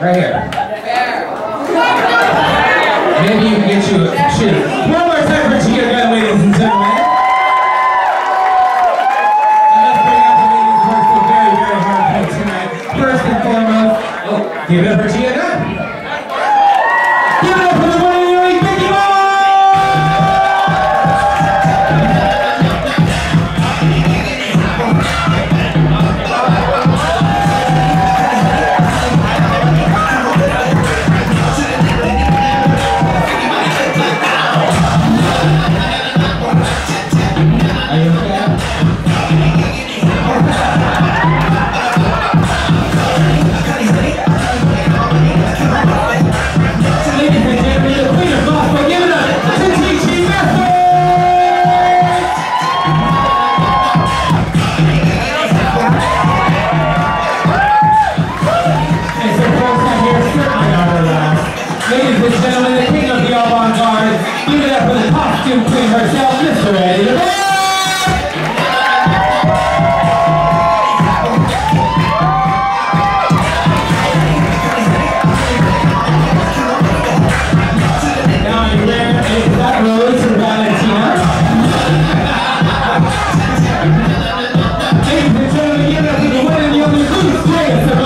Right here. Maybe you can get you a shoe. One more time for Gia Gunn, ladies and gentlemen. And let's bring out the ladies who are so very, very hard hit tonight. First and foremost, give it up for Gia Gunn. Give it up for the one and only Micky Boy! Ladies and gentlemen, the king of the avant-garde, give it up for the costume queen herself, Mr. Eddie. Now you're wearing a flat rose for Valentina. Ladies and gentlemen, give it up for the one and the only Goose Grace of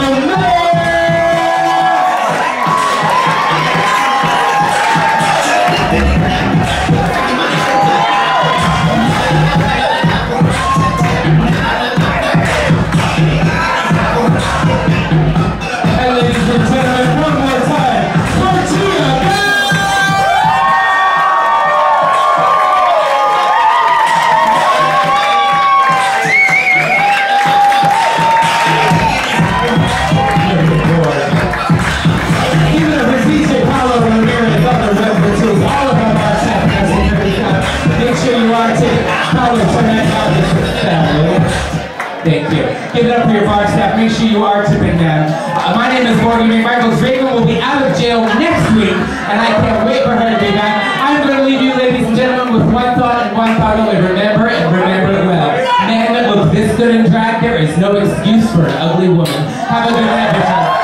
Thank you. Give it up for your bar staff. Make sure you are tipping them. My name is Morgan McMichaels. Raven will be out of jail next week, and I can't wait for her to be back. I'm going to leave you, ladies and gentlemen, with one thought and one thought only. Remember and remember it well. Man that looks this good in drag, there is no excuse for an ugly woman. Have a good night, bitches.